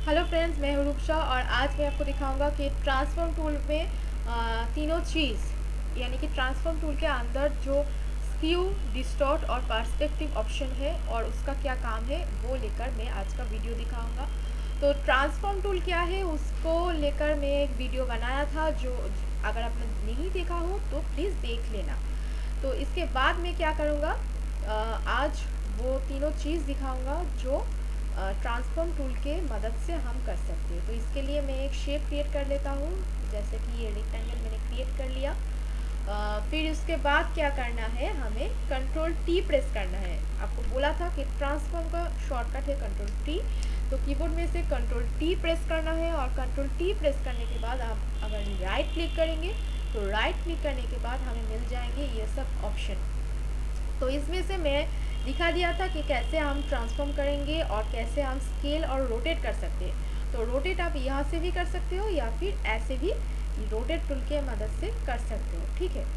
Hello friends, मैं हूँ रूपशा और आज मैं आपको दिखाऊंगा कि ट्रांसफॉर्म टूल में तीनों चीज़ यानी कि ट्रांसफॉर्म टूल के अंदर जो स्क्यू, डिस्टॉर्ट और पर्सपेक्टिव ऑप्शन है और उसका क्या काम है वो लेकर मैं आज का वीडियो दिखाऊंगा। तो ट्रांसफॉर्म टूल क्या है उसको लेकर मैं एक वीडियो बनाया था, जो अगर आपने नहीं देखा हो तो प्लीज़ देख लेना। तो इसके बाद मैं क्या करूँगा, आज वो तीनों चीज़ दिखाऊंगा जो ट्रांसफॉर्म टूल के मदद से हम कर सकते हैं। तो इसके लिए मैं एक शेप क्रिएट कर लेता हूँ, जैसे कि ये रेक्टेंगल मैंने क्रिएट कर लिया। फिर उसके बाद क्या करना है, हमें कंट्रोल टी प्रेस करना है। आपको बोला था कि ट्रांसफॉर्म का शॉर्टकट है कंट्रोल टी, तो कीबोर्ड में से कंट्रोल टी प्रेस करना है और कंट्रोल टी प्रेस करने के बाद आप अगर राइट क्लिक करेंगे तो राइट क्लिक करने के बाद हमें मिल जाएंगे ये सब ऑप्शन। तो इसमें से मैं दिखा दिया था कि कैसे हम ट्रांसफॉर्म करेंगे और कैसे हम स्केल और रोटेट कर सकते हैं। तो रोटेट आप यहाँ से भी कर सकते हो या फिर ऐसे भी रोटेट टूल के मदद से कर सकते हो, ठीक है।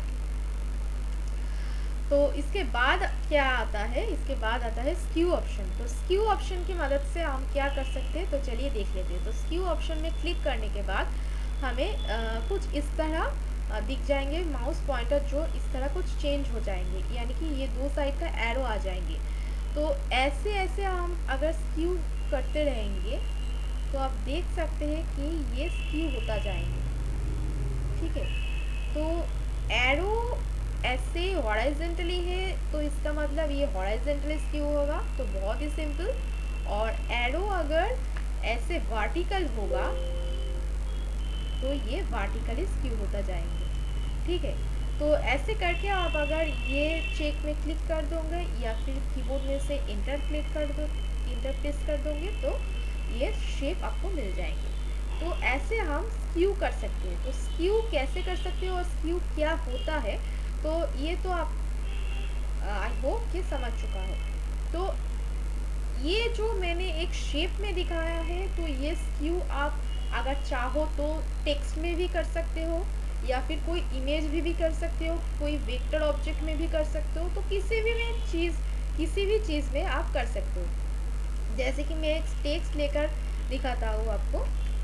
तो इसके बाद क्या आता है, इसके बाद आता है स्क्यू ऑप्शन। तो स्क्यू ऑप्शन की मदद से हम क्या कर सकते हैं, तो चलिए देख लेते हैं। तो स्क्यू ऑप्शन में क्लिक करने के बाद हमें कुछ इस तरह दिख जाएंगे माउस पॉइंटर, जो इस तरह कुछ चेंज हो जाएंगे, यानी कि ये दो साइड का एरो आ जाएंगे। तो ऐसे ऐसे हम अगर स्क्यू करते रहेंगे तो आप देख सकते हैं कि ये स्क्यू होता जाएंगे, ठीक है। तो एरो ऐसे हॉराइजेंटली है तो इसका मतलब ये हॉराइजेंटली स्क्यू होगा, तो बहुत ही सिंपल। और एरो अगर ऐसे वर्टिकल होगा तो ये वर्टिकली स्क्यू होता जाएंगे, ठीक है। तो ऐसे करके आप अगर ये चेक में क्लिक कर दोगे या फिर कीबोर्ड में से इंटर क्लिक कर दो, इंटर प्रेस कर दोगे तो ये शेप आपको मिल जाएंगे। तो ऐसे हम स्क्यू कर सकते हैं। तो स्क्यू कैसे कर सकते हो और स्क्यू क्या होता है, तो ये तो आप आई होप कि समझ चुका हो। तो ये जो मैंने एक शेप में दिखाया है, तो ये स्क्यू आप अगर चाहो तो टेक्स्ट में भी कर सकते हो या फिर कोई इमेज भी कर सकते हो, कोई वेक्टर ऑब्जेक्ट में भी कर सकते हो। तो किसी भी चीज़ में आप कर सकते हो। जैसे कि मैं एक टेक्स्ट लेकर दिखाता हूँ आपको।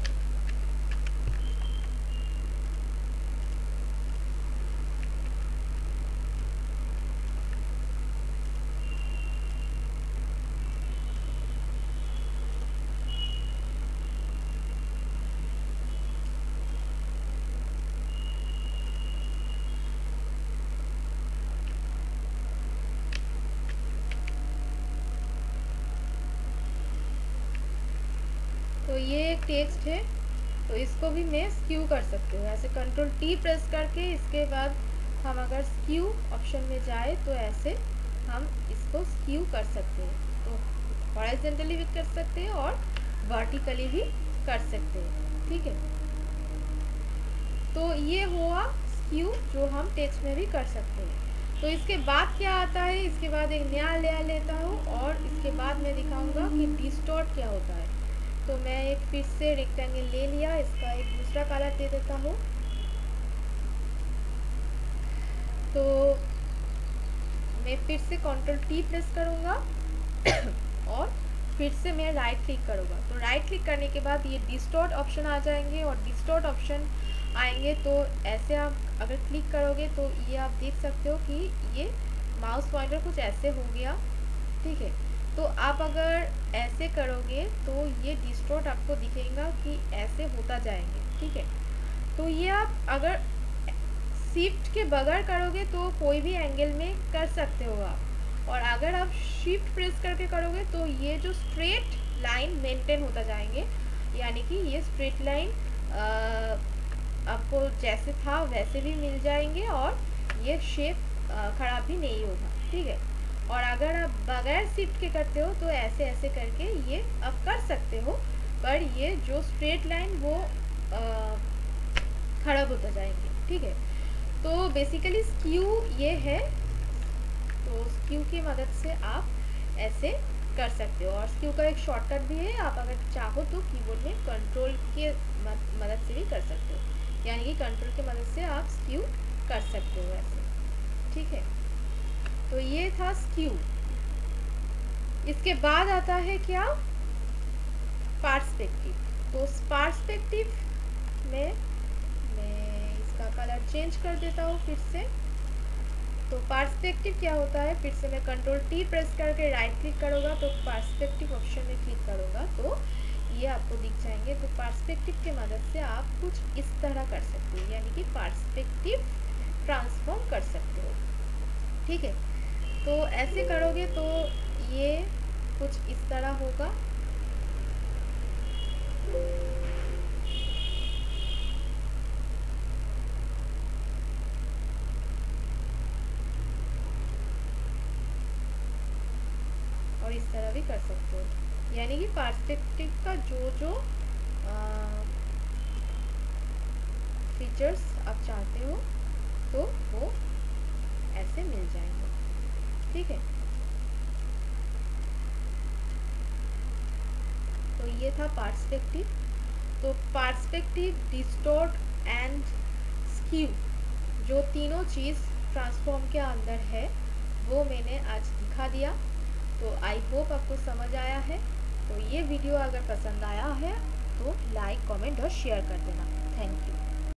तो ये एक टेक्स्ट है, तो इसको भी मैं स्क्यू कर सकती हूँ ऐसे कंट्रोल टी प्रेस करके। इसके बाद हम अगर स्क्यू ऑप्शन में जाए तो ऐसे हम इसको स्क्यू कर सकते हैं। तो हॉरिजॉन्टली भी कर सकते हैं और वर्टिकली भी कर सकते हैं, ठीक है। तो ये हुआ स्क्यू जो हम टेक्स्ट में भी कर सकते हैं। तो इसके बाद क्या आता है, इसके बाद एक नया लेयर लेता हूँ और इसके बाद मैं दिखाऊंगा कि डिस्टॉर्ट क्या होता है। तो मैं एक फिर से रेक्टेंगल ले लिया, इसका एक दूसरा कलर दे देता हूँ। तो मैं फिर से कंट्रोल टी प्रेस करूँगा और फिर से मैं राइट क्लिक करूँगा। तो राइट क्लिक करने के बाद ये डिस्टॉर्ट ऑप्शन आ जाएंगे और डिस्टॉर्ट ऑप्शन आएंगे तो ऐसे आप अगर क्लिक करोगे तो ये आप देख सकते हो कि ये माउस पॉइंटर कुछ ऐसे हो गया, ठीक है। तो आप अगर ऐसे करोगे तो ये डिस्टॉर्ट आपको दिखेगा कि ऐसे होता जाएंगे, ठीक है। तो ये आप अगर शिफ्ट के बगैर करोगे तो कोई भी एंगल में कर सकते हो आप, और अगर आप शिफ्ट प्रेस करके करोगे तो ये जो स्ट्रेट लाइन मेंटेन होता जाएंगे, यानी कि ये स्ट्रेट लाइन आपको जैसे था वैसे भी मिल जाएंगे और ये शेप खराब भी नहीं होगा, ठीक है। और अगर आप बगैर शिफ्ट के करते हो तो ऐसे ऐसे करके ये आप कर सकते हो, पर ये जो स्ट्रेट लाइन वो खराब होता जाएंगे, ठीक है। तो बेसिकली स्क्यू ये है। तो स्क्यू की मदद से आप ऐसे कर सकते हो और स्क्यू का एक शॉर्टकट भी है, आप अगर चाहो तो कीबोर्ड में कंट्रोल के मदद से भी कर सकते हो, यानी कि कंट्रोल की मदद से आप स्क्यू कर सकते हो ऐसे, ठीक है। तो ये था स्क्यू। इसके बाद आता है क्या, पर्सपेक्टिव। तो पर्सपेक्टिव में मैं इसका कलर चेंज कर देता हूँ फिर से। तो पर्सपेक्टिव क्या होता है, फिर से मैं कंट्रोल टी प्रेस करके राइट क्लिक करूँगा तो पर्सपेक्टिव ऑप्शन में क्लिक करूँगा तो ये आपको दिख जाएंगे। तो पर्सपेक्टिव की मदद से आप कुछ इस तरह कर सकते हो, यानी कि पर्सपेक्टिव ट्रांसफॉर्म कर सकते हो। ठीक है, तो ऐसे करोगे तो ये कुछ इस तरह होगा। और इस तरह भी कर सकते हो, यानी कि पर्सपेक्टिव का जो फीचर्स आप चाहते हो तो वो ऐसे मिल जाएंगे। ठीक है, तो ये था पर्सपेक्टिव। तो पर्सपेक्टिव, डिस्टॉर्ट एंड स्क्यू, जो तीनों चीज़ ट्रांसफॉर्म के अंदर है वो मैंने आज दिखा दिया। तो आई होप आपको समझ आया है। तो ये वीडियो अगर पसंद आया है तो लाइक, कमेंट और शेयर कर देना। Thank you.